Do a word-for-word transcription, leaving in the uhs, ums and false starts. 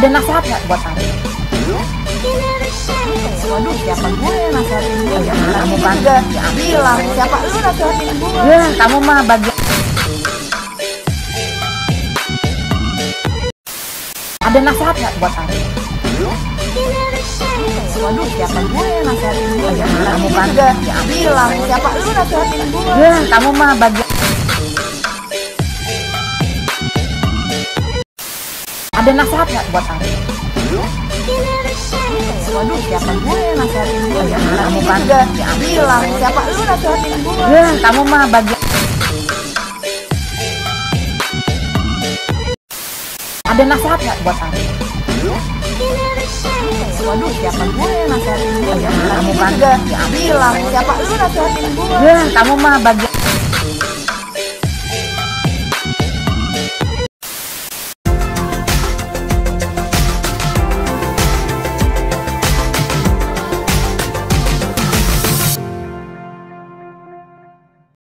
Ada nasihat nggak buat Ari? Waduh, siapa gue yang nasihatin gue? Ya, Kamu kan juga. ya bilang, siapa lu nasihatin gue? Ya, kamu mah bagian. Ada nasihat nggak buat Ari? Waduh, siapa gue yang nasihatin gue? Ya, kamu kan juga. ya Bilang, siapa lu nasihatin gue? Ya, kamu mah bagian. Ada nasihat nggak buat Ari? Waduh, siapa gue yang nasihatin gue? Ya, kamu kan juga. ya Bilang, siapa lu nasihatin gue? Ya, kamu mah bagian. Ada nasihat nggak buat Ari? Waduh, siapa gue yang nasihatin gue? Ya, kamu kan juga. ya Bilang, siapa lu nasihatin gue? Ya, kamu mah bagian.